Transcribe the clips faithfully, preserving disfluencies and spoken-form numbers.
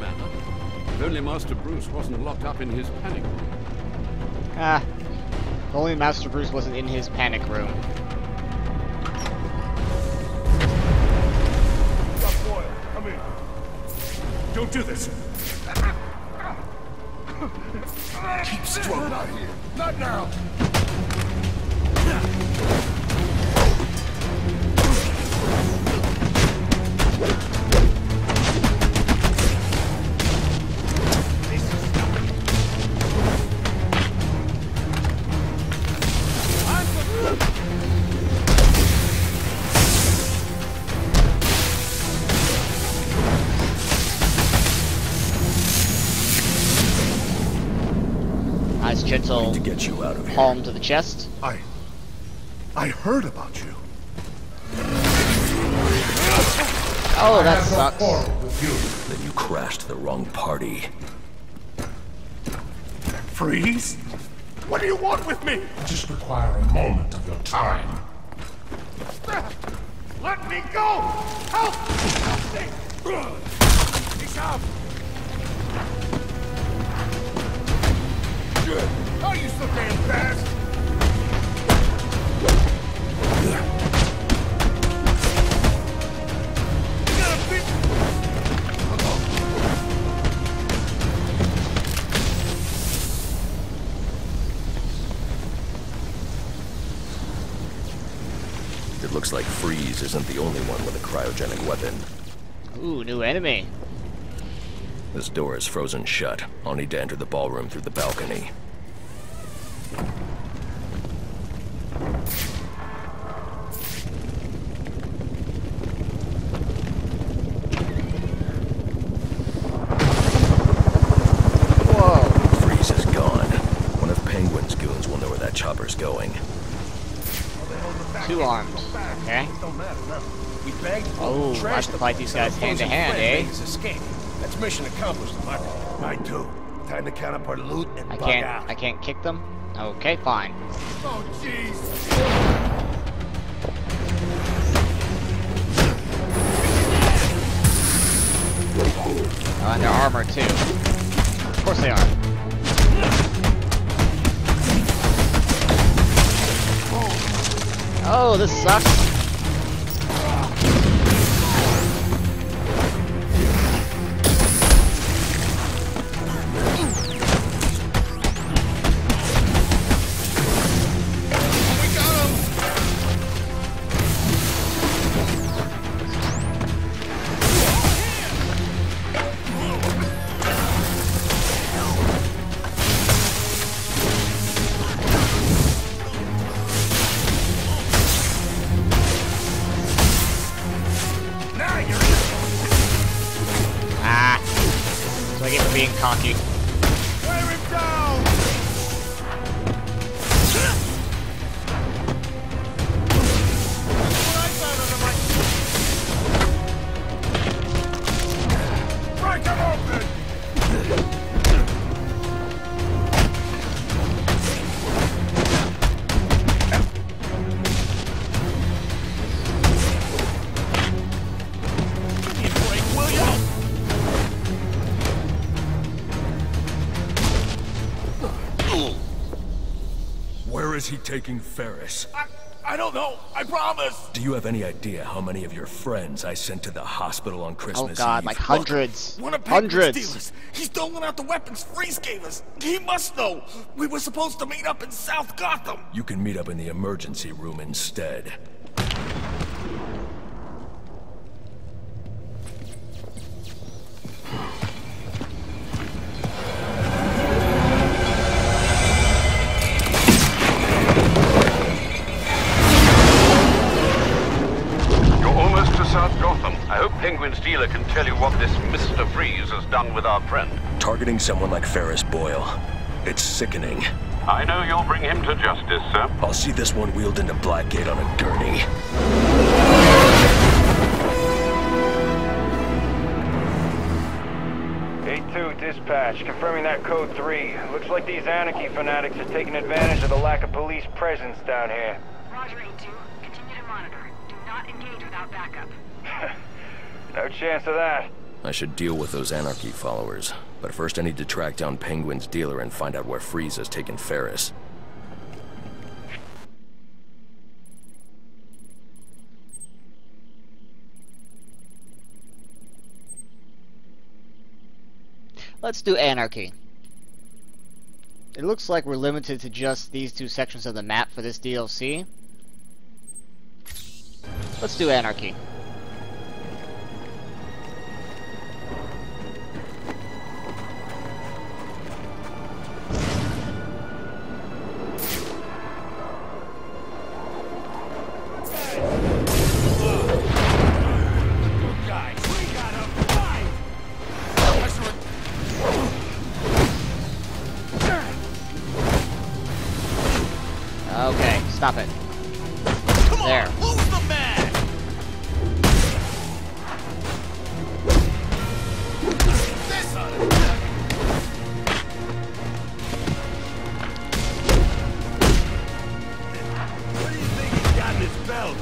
manner. If only Master Bruce wasn't locked up in his panic room. Ah. If only Master Bruce wasn't in his panic room. Stop Boyle. Come in. Don't do this. Keep strong. Not here. Not now. Nice gentle to get you out of here. palm to the chest. I... I heard about you. Oh, that sucks. Then you crashed the wrong party. Freeze? What do you want with me? I just require a moment of your time. Let me go! Help! Help me! He's out! Are you so damn fast? It looks like Freeze isn't the only one with a cryogenic weapon. Ooh, new enemy. This door is frozen shut. I'll need to enter the ballroom through the balcony. Whoa. Freeze is gone. One of Penguin's goons will know where that chopper's going. Two armed. Okay. Oh, I have to fight these guys hand to hand, eh? That's mission accomplished, Mark. Mine too. Time to count up our loot and I bug can't. out. I can't kick them. Okay, fine. Oh, jeez. Oh, and their armor too. Of course they are. Oh, this sucks. Being cocky. Wear him down! Break him open! Give me a break, will ya? Where is he taking Ferris? I, I don't know. I promise. Do you have any idea how many of your friends I sent to the hospital on Christmas Oh god, Eve? like hundreds. One of Penguin's Hundreds. dealers. He's doling out the weapons Freeze gave us. He must know. We were supposed to meet up in South Gotham. You can meet up in the emergency room instead. South Gotham. I hope Penguin's dealer can tell you what this Mister Freeze has done with our friend. Targeting someone like Ferris Boyle. It's sickening. I know you'll bring him to justice, sir. I'll see this one wheeled into Blackgate on a gurney. eight two, dispatch. Confirming that code three. Looks like these Anarky fanatics are taking advantage of the lack of police presence down here. Roger, eight two. Continue to monitor. Do not engage without backup. No chance of that. I should deal with those Anarky followers. But first I need to track down Penguin's dealer and find out where Freeze has taken Ferris. Let's do Anarky. It looks like we're limited to just these two sections of the map for this D L C. Let's do Anarky. Okay, stop it. Come on, There. who's the man? This ought to do it. What do you think he's got in his belt?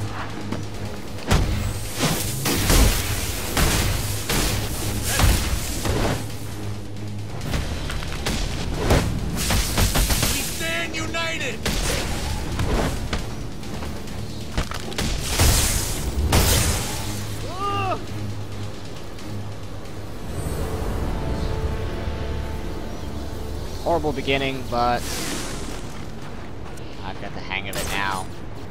We stand united! Horrible beginning, but I've got the hang of it now.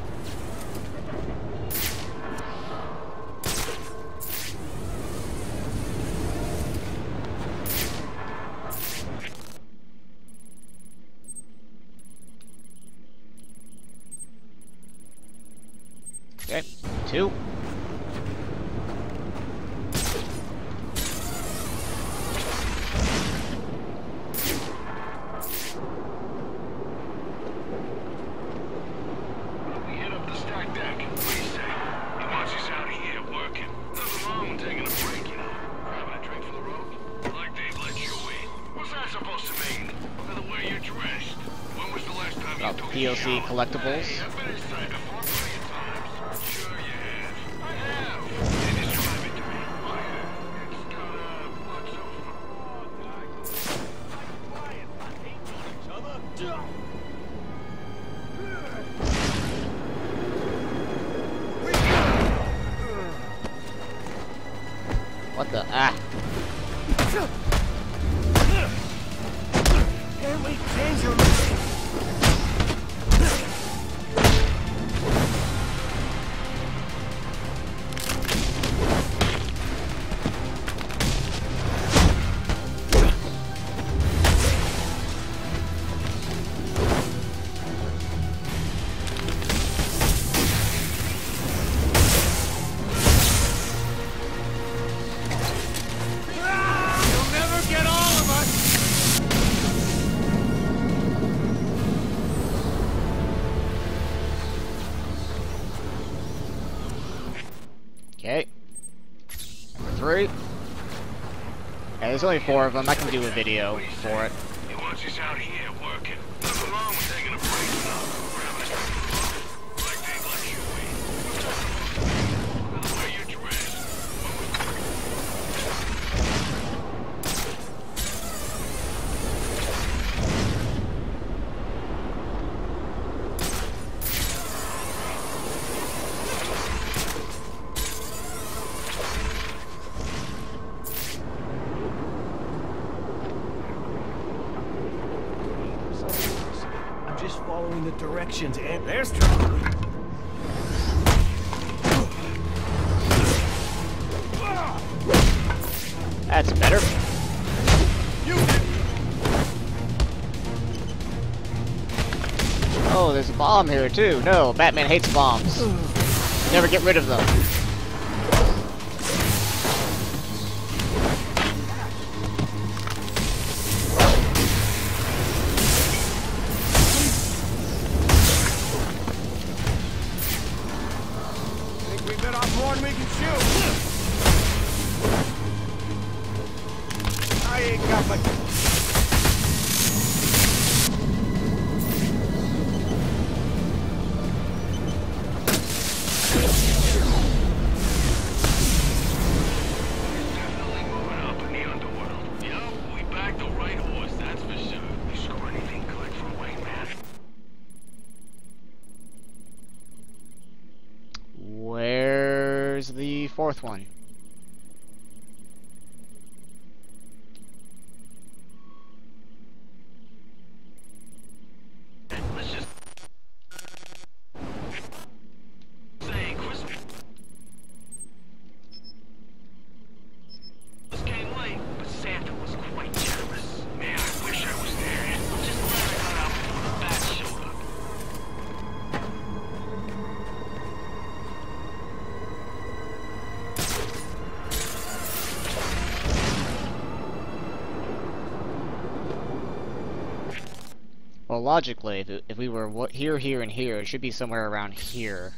Okay, two. D L C collectibles. What the ah? Can we change your Okay. Number three. Yeah, there's only four of them. I can do a video for it. He wants us out here working. Nothing wrong with taking a break now. Grabbing a like they let you in. The way you're dressed. following the directions, and there's trouble. That's better. You did. Oh, there's a bomb here too. No, Batman hates bombs. Never get rid of them. Think we bit off more than we can chew. I ain't got my... Definitely moving fourth one? Let's just say Christmas came late, but Santa was quite generous. Man, I wish I was there. I'm just glad I got out before the bats showed up. Well, logically, if, it, if we were wa- here, here, and here, it should be somewhere around here.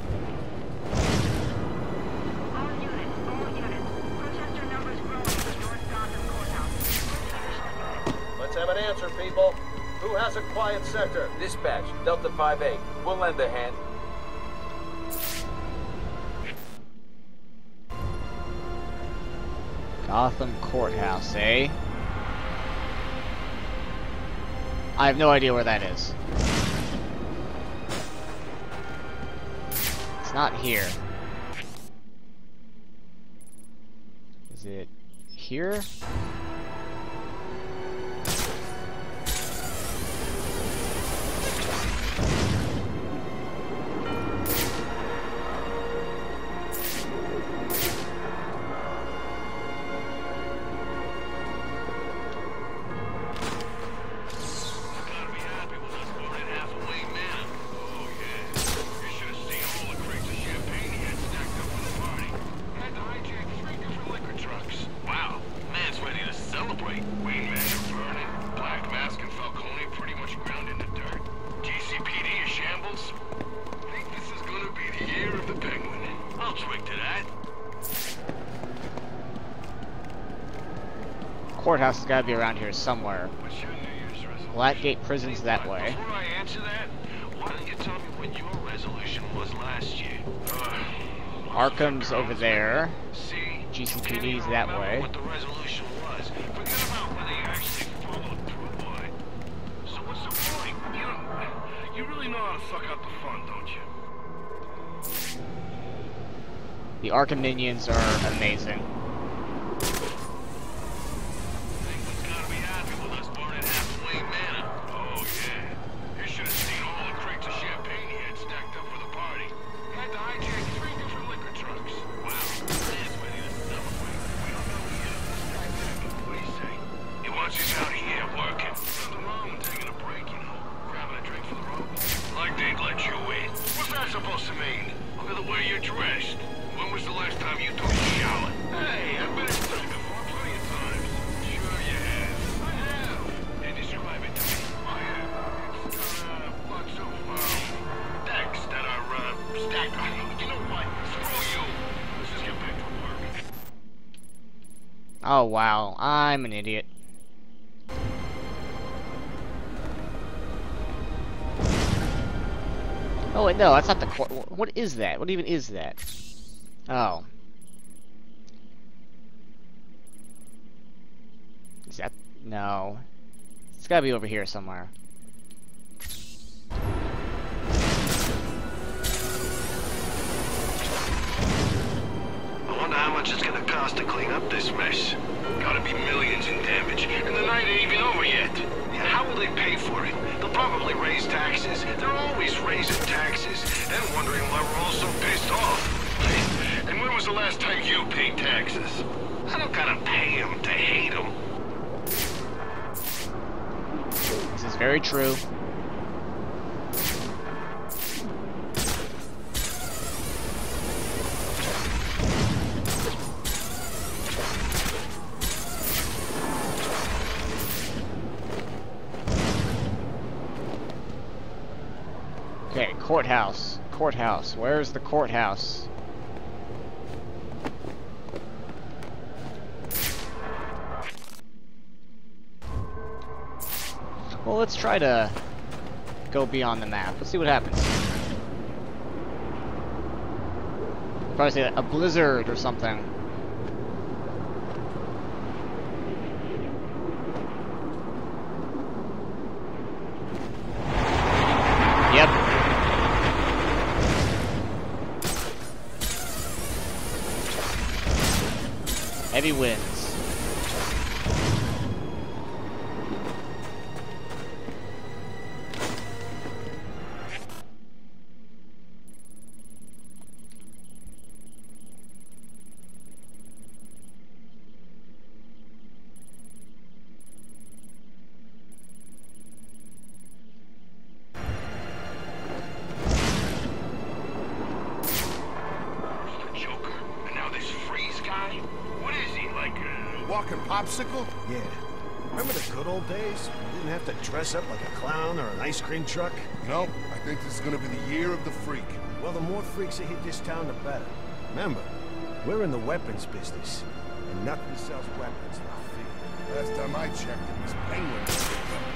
All units, all units. Protester numbers growing in the North Gotham Courthouse. Let's have an answer, people. Who has a quiet sector? Dispatch, Delta five eight. We'll lend a hand. Gotham Courthouse, eh? I have no idea where that is. It's not here. Is it here? Courthouse has got to be around here somewhere. Blackgate Prison's that way. Before I answer that, why don't you tell me what your resolution was last year? Uh, Arkham's over there. See? G C P Can't D's even that remember way. What the resolution was. Forget about whether you actually followed through on it. So what's the point? You know, you really know how to suck out the fun, don't you? The Arkham minions are amazing. Penguin's gotta be happy with us burning halfway mana. Oh yeah. You should have seen all the crates of champagne he had stacked up for the party. Had to hijack three different liquor trucks. Wow. Man's ready to celebrate. We don't know yet. What do you say? He wants us out here working. Nothing wrong with taking a break, you know. Grabbing a drink for the road. Like they'd let you in. What's that supposed to mean? Look at the way you're dressed. When was the last time you took a shower? Hey, I've been in touch before plenty of times. Sure you have. I have. And describe it to me. I have. It's, uh, not so far. Decks that are, uh, stacked. You know what? Screw you. Let's just get back to work. Oh wow, I'm an idiot. Oh wait, no, that's not the court. What is that? What even is that? Oh. Is that... no. It's gotta be over here somewhere. I wonder how much it's gonna cost to clean up this mess. Gotta be millions in damage, and the night ain't even over yet. Yeah, how will they pay for it? They'll probably raise taxes. They're always raising taxes, then wondering why we're all so pissed off. And when was the last time you paid taxes? I don't gotta pay them to hate them. This is very true. Okay, courthouse. Courthouse. Where's the courthouse? Well, let's try to go beyond the map. Let's see what happens. Probably say a blizzard or something. Yep. heavy winds. Walking popsicle? Yeah. Remember the good old days? You didn't have to dress up like a clown or an ice cream truck? Nope, I think this is gonna be the year of the freak. Well, the more freaks that hit this town, the better. Remember, we're in the weapons business, and nothing sells weapons like fear. Last time I checked, it was penguins.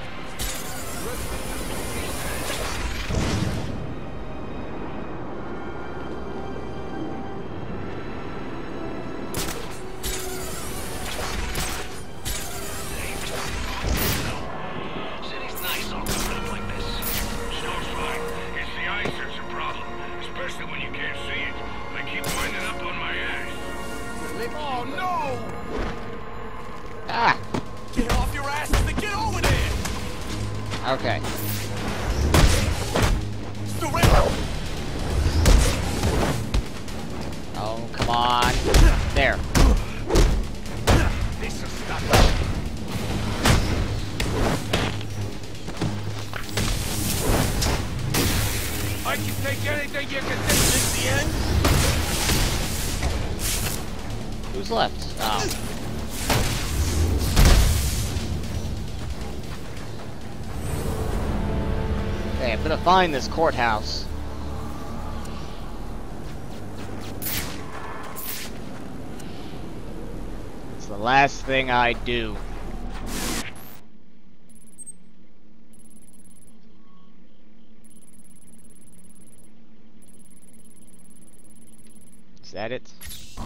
Oh, no! Ah! Get off your asses and get over there! Okay. Surrender! Oh, come on. There. This is stuck. I can take anything you can take in the end. Who's left? Oh. Okay, I'm gonna find this courthouse. It's the last thing I do. Is that it?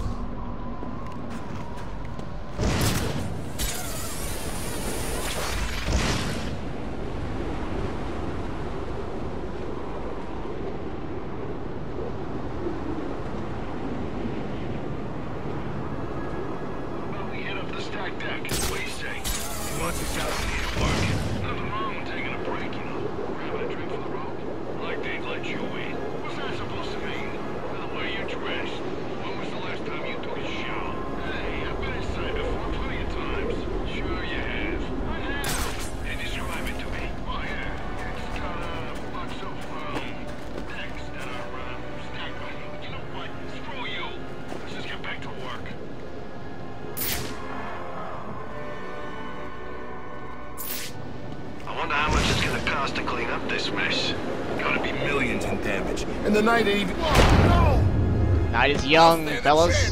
To clean up this mess. Gotta be millions in damage. And the night even. Oh, no! Night is young, fellas.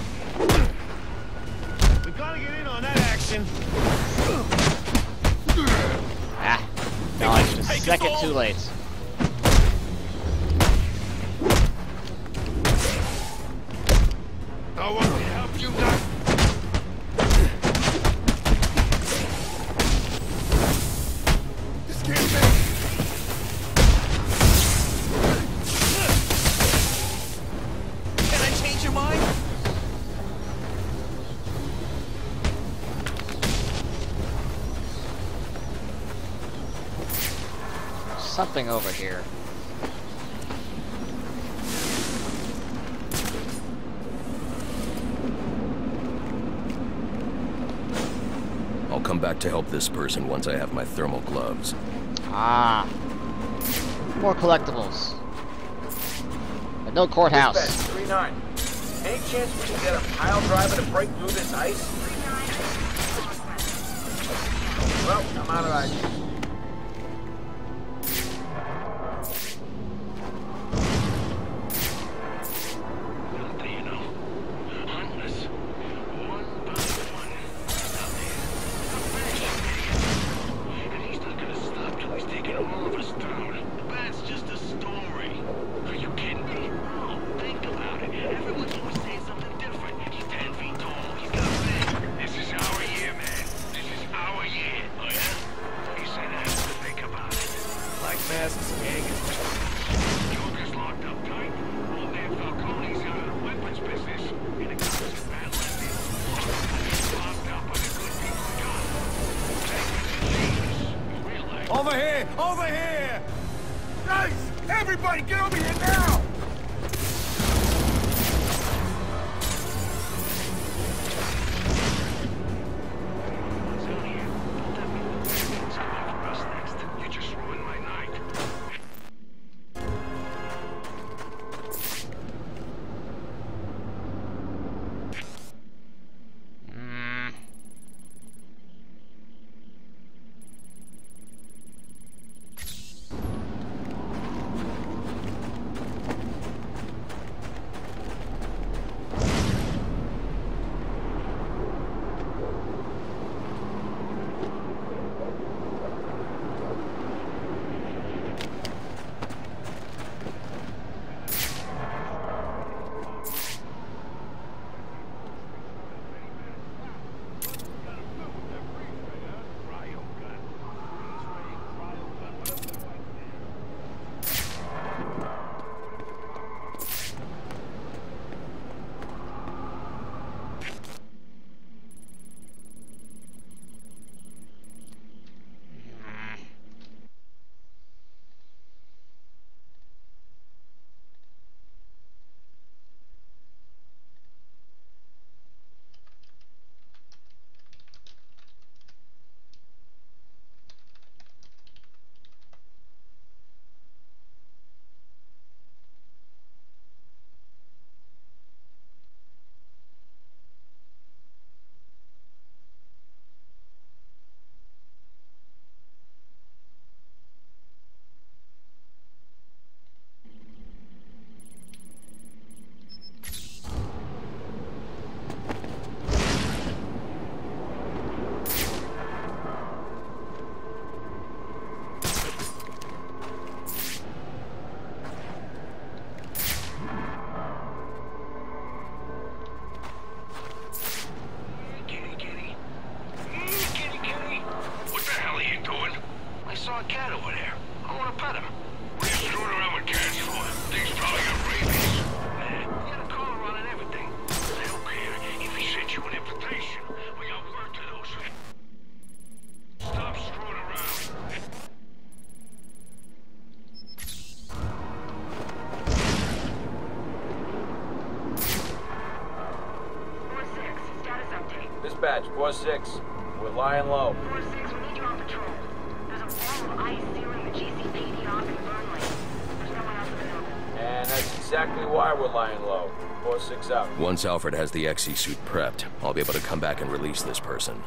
We gotta get in on that action. Ah, no, it's just a second too late. I want to help you now. Something over here. I'll come back to help this person once I have my thermal gloves. Ah. More collectibles. But no courthouse. Dispatch, three nine. Any chance we can get a pile driver to break through this ice? Well, I'm out of ideas. He said Over here! Over here! Guys! Everybody get over here now! You just ruined my night. Mm. Kitty, kitty. Mm, kitty, kitty. What the hell are you doing? I saw a cat over there. I want to pet him. What are you screwing around with cats for? Things probably got rabies. Man, you got a collar on and everything. I don't care if he sent you an invitation. We got work to do, so stop screwing around. four six, status update. Dispatch, four six. We're lying low. four six, we need you on patrol. There's a wall of ice sealing the G C P D off in Burnley. There's no one else in the know. And that's exactly why we're lying low. four six out. Once Alfred has the X E suit prepped, I'll be able to come back and release this person.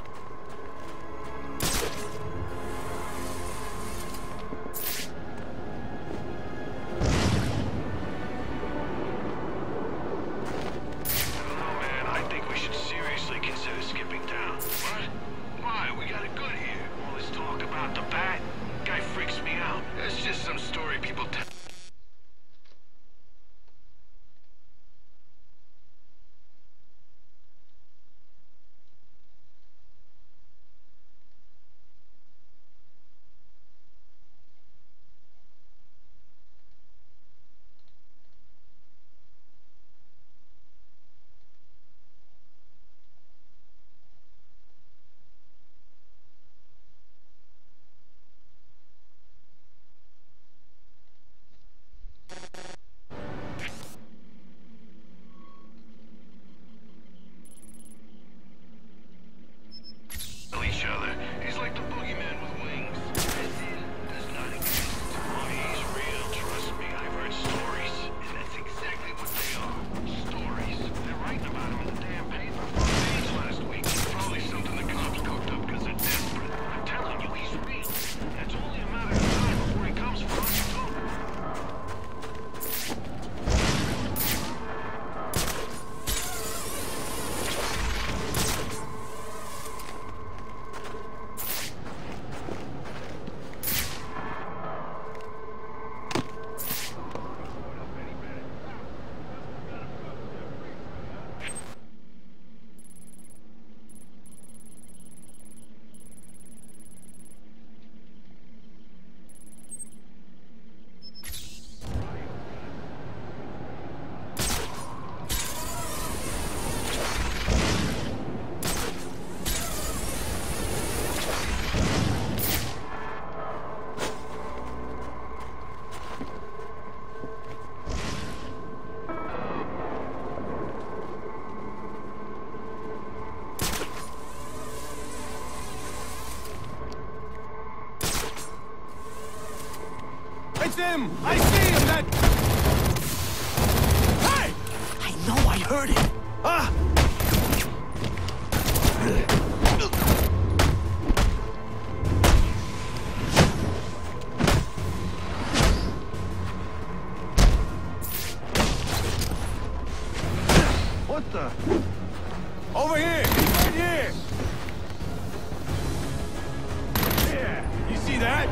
Oh, man, I think we should seriously consider skipping town. What? Why? We got it good here. All this talk about the bat, guy freaks me out. That's just some story people tell. It's him! I see him! That... Hey! I know I heard it. Ah! What the? Over here! Right here! Yeah! You see that?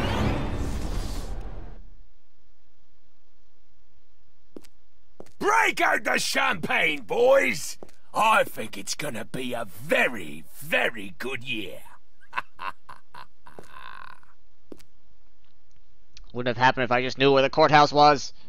Break out the champagne, boys! I think it's gonna be a very, very good year. Wouldn't have happened if I just knew where the courthouse was.